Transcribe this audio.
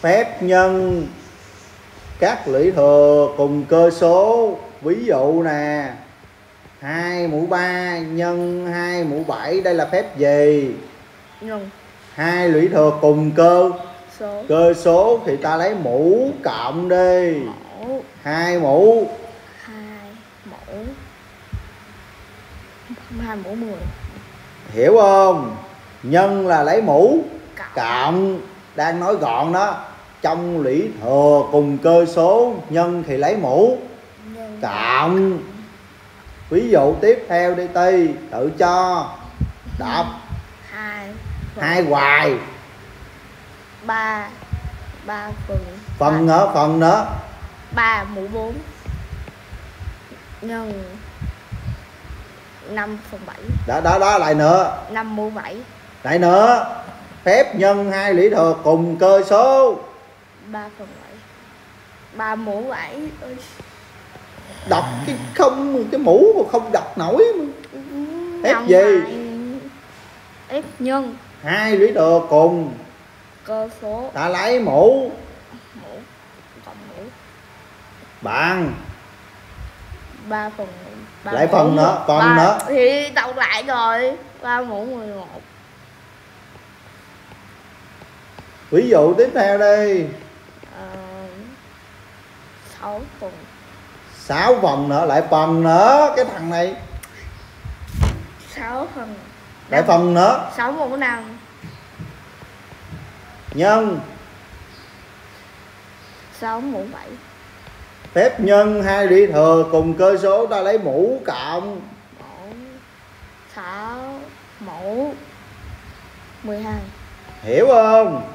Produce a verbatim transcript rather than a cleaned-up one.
Phép nhân các lũy thừa cùng cơ số. Ví dụ nè, hai mũ ba nhân hai mũ bảy, đây là phép gì? Nhân Hai lũy thừa cùng cơ số. Cơ số thì ta lấy mũ cộng đi. Mũ. Hai mũ. Hai mũ. Hai mũ mười. Hiểu không? Nhân là lấy mũ Cộng. cộng. Đang nói gọn đó. Trong lũy thừa cùng cơ số, nhân thì lấy mũ Nhân cộng. Ví dụ tiếp theo đi Ti, tự cho. Đọc. Hai. Hai hoài. Ba. Ba phần. Phần nữa, phần nữa. Ba mũ bốn. Nhân năm phần bảy. Đó, đó, đó, lại nữa. Năm mũ bảy. Lại nữa. Phép nhân hai lũy thừa cùng cơ số. Ba phần bảy. Ba mũ bảy. Đọc cái không, cái mũ mà không đọc nổi. Phép Năm gì? Hai. F nhân Hai lũy thừa cùng cơ số. ta lấy mũ Mũ cộng mũ bằng ba phần ba lại mũ phần nữa, phần ba, nữa thì đọc lại rồi. Ba mũ mười một. Ví dụ tiếp theo đi. Ờ, sáu phần. Sáu phần nữa, lại phần nữa. Cái thằng này Sáu phần. lại phần nữa. Sáu mũ năm. Nhân Sáu mũ bảy. phép nhân hai lũy thừa cùng cơ số ta lấy mũ cộng. Mũ sáu mũ mười hai. Hiểu không?